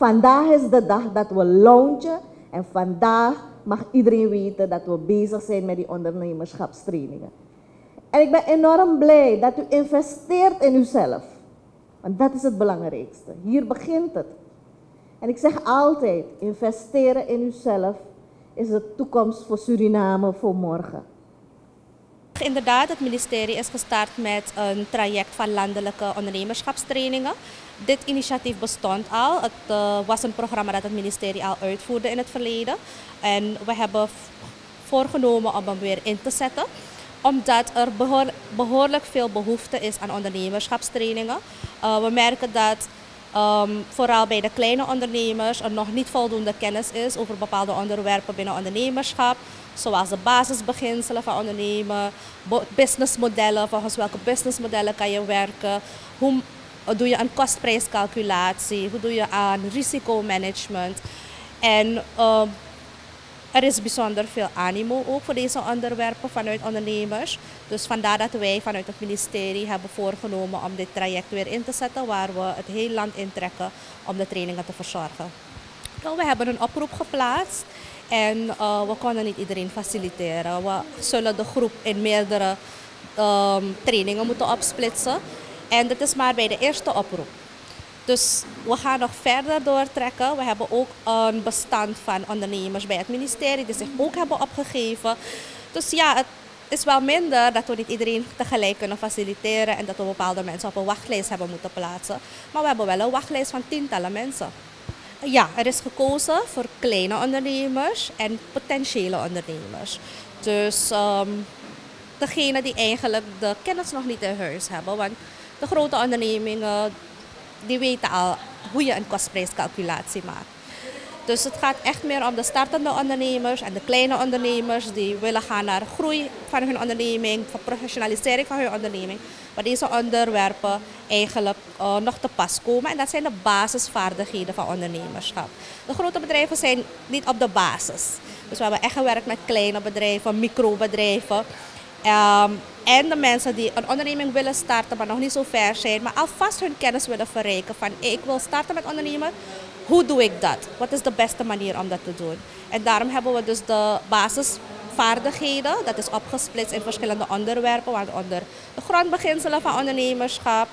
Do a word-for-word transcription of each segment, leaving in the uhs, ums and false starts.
Vandaag is de dag dat we launchen en vandaag mag iedereen weten dat we bezig zijn met die ondernemerschapstrainingen. En ik ben enorm blij dat u investeert in uzelf. Want dat is het belangrijkste. Hier begint het. En ik zeg altijd, investeren in uzelf is de toekomst voor Suriname voor morgen. Inderdaad, het ministerie is gestart met een traject van landelijke ondernemerschapstrainingen. Dit initiatief bestond al. Het uh, was een programma dat het ministerie al uitvoerde in het verleden. En we hebben voorgenomen om hem weer in te zetten. Omdat er behoor, behoorlijk veel behoefte is aan ondernemerschapstrainingen. Uh, we merken dat um, vooral bij de kleine ondernemers er nog niet voldoende kennis is over bepaalde onderwerpen binnen ondernemerschap. Zoals de basisbeginselen van ondernemen, businessmodellen, volgens welke businessmodellen kan je werken, hoe doe je een kostprijscalculatie, hoe doe je aan risicomanagement. En uh, er is bijzonder veel animo ook voor deze onderwerpen vanuit ondernemers. Dus vandaar dat wij vanuit het ministerie hebben voorgenomen om dit traject weer in te zetten, waar we het hele land intrekken om de trainingen te verzorgen. Nou, we hebben een oproep geplaatst. En uh, we konden niet iedereen faciliteren. We zullen de groep in meerdere um, trainingen moeten opsplitsen. En dit is maar bij de eerste oproep. Dus we gaan nog verder doortrekken. We hebben ook een bestand van ondernemers bij het ministerie die zich ook hebben opgegeven. Dus ja, het is wel minder dat we niet iedereen tegelijk kunnen faciliteren en dat we bepaalde mensen op een wachtlijst hebben moeten plaatsen. Maar we hebben wel een wachtlijst van tientallen mensen. Ja, er is gekozen voor kleine ondernemers en potentiële ondernemers. Dus um, degenen die eigenlijk de kennis nog niet in huis hebben. Want de grote ondernemingen die weten al hoe je een kostprijscalculatie maakt. Dus het gaat echt meer om de startende ondernemers en de kleine ondernemers die willen gaan naar groei van hun onderneming, voor professionalisering van hun onderneming. Waar deze onderwerpen eigenlijk uh, nog te pas komen. En dat zijn de basisvaardigheden van ondernemerschap. De grote bedrijven zijn niet op de basis. Dus we hebben echt gewerkt met kleine bedrijven, microbedrijven. Um, en de mensen die een onderneming willen starten, maar nog niet zo ver zijn, maar alvast hun kennis willen verrijken van hey, ik wil starten met ondernemen. Hoe doe ik dat? Wat is de beste manier om dat te doen? En daarom hebben we dus de basisvaardigheden, dat is opgesplitst in verschillende onderwerpen, waaronder de grondbeginselen van ondernemerschap,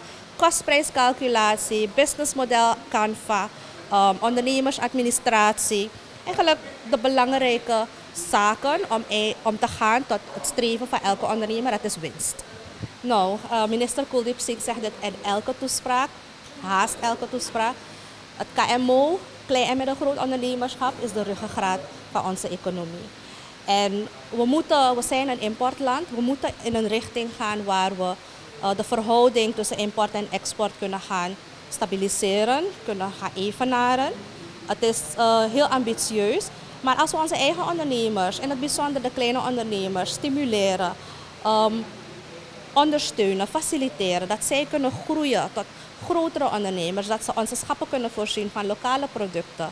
kostprijscalculatie, businessmodel Canva, um, ondernemersadministratie. Eigenlijk de belangrijke zaken om, om te gaan tot het streven van elke ondernemer, dat is winst. Nou, uh, minister Kuldeep Singh zegt dit in elke toespraak, haast elke toespraak. Het K M O, klein en middelgroot ondernemerschap, is de ruggengraat van onze economie. En we, moeten, we zijn een importland, we moeten in een richting gaan waar we uh, de verhouding tussen import en export kunnen gaan stabiliseren, kunnen gaan evenaren. Het is uh, heel ambitieus, maar als we onze eigen ondernemers, in het bijzonder de kleine ondernemers, stimuleren, um, ondersteunen, faciliteren, dat zij kunnen groeien tot grotere ondernemers, dat ze onze schappen kunnen voorzien van lokale producten,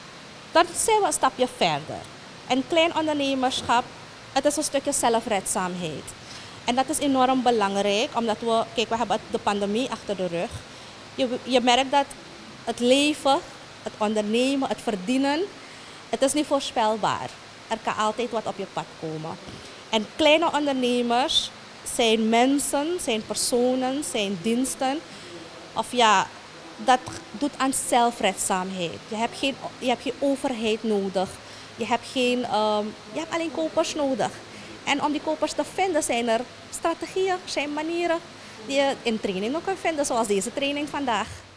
dan zijn we een stapje verder. En klein ondernemerschap, het is een stukje zelfredzaamheid. En dat is enorm belangrijk, omdat we, kijk, we hebben de pandemie achter de rug. Je, je merkt dat het leven, het ondernemen, het verdienen, het is niet voorspelbaar. Er kan altijd wat op je pad komen. En kleine ondernemers zijn mensen, zijn personen, zijn diensten. Of ja, dat doet aan zelfredzaamheid. Je hebt geen, je hebt geen overheid nodig. Je hebt, geen, um, je hebt alleen kopers nodig. En om die kopers te vinden zijn er strategieën, zijn manieren die je in trainingen kan vinden, zoals deze training vandaag.